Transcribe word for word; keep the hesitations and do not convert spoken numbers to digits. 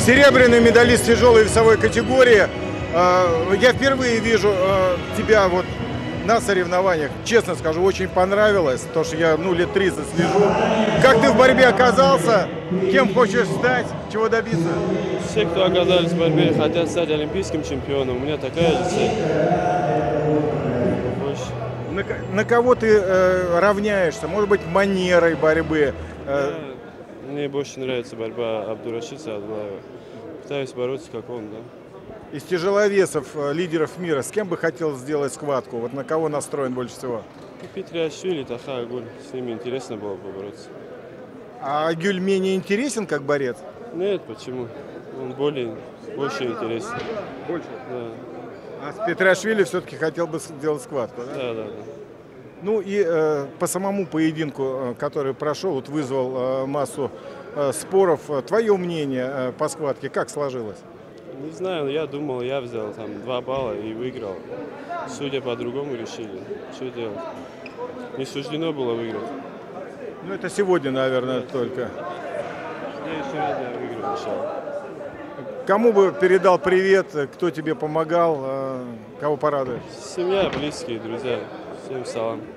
Серебряный медалист тяжелой весовой категории. Я впервые вижу тебя вот на соревнованиях. Честно скажу, очень понравилось, потому что я ну, лет тридцать слежу. Как ты в борьбе оказался? Кем хочешь стать? Чего добиться? Все, кто оказались в борьбе, хотят стать олимпийским чемпионом. У меня такая же цель. На, на кого ты э, равняешься? Может быть, манерой борьбы? Э... Мне больше нравится борьба Абдурашида Адлаева. Пытаюсь бороться, как он, да. Из тяжеловесов, лидеров мира, с кем бы хотел сделать схватку? Вот на кого настроен больше всего? Петриашвили, Таха Агуль. С ними интересно было побороться. А Агюль менее интересен как борец? Нет, почему? Он более, больше интересен. Больше? Да. А с Петриашвили все-таки хотел бы сделать схватку, да? Да, да, да. Ну и э, по самому поединку, который прошел, вот вызвал э, массу э, споров. Твое мнение э, по схватке как сложилось? Не знаю, я думал, я взял там два балла и выиграл. Судя по-другому решили. Что делать? Не суждено было выиграть. Ну это сегодня, наверное, да, только. Следующий раз я выиграл, иншаллах. Кому бы передал привет, кто тебе помогал, кого порадуешь? Семья, близкие, друзья. Всем салам.